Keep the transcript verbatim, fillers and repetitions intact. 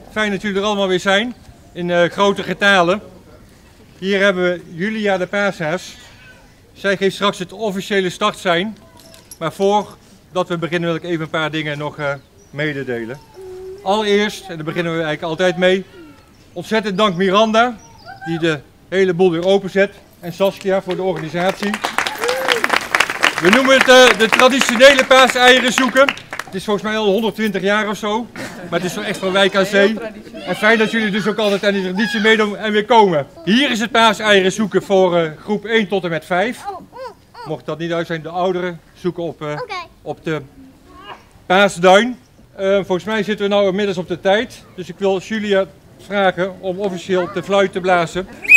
fijn dat jullie er allemaal weer zijn, in uh, grote getalen. Hier hebben we Julia de paashaas. Zij geeft straks het officiële startsein. Maar voordat we beginnen wil ik even een paar dingen nog uh, mededelen. Allereerst, en daar beginnen we eigenlijk altijd mee, ontzettend dank Miranda, die de hele boel weer openzet. En Saskia voor de organisatie. We noemen het uh, de traditionele paaseieren zoeken. Het is volgens mij al honderdtwintig jaar of zo. Maar het is wel echt van Wijk aan Zee. En fijn dat jullie dus ook altijd aan die traditie meedoen en weer komen. Hier is het paaseieren zoeken voor uh, groep één tot en met vijf. Mocht dat niet uit zijn, de ouderen zoeken op, uh, op de paasduin. Uh, volgens mij zitten we nou inmiddels op de tijd. Dus ik wil Julia vragen om officieel de fluit te blazen.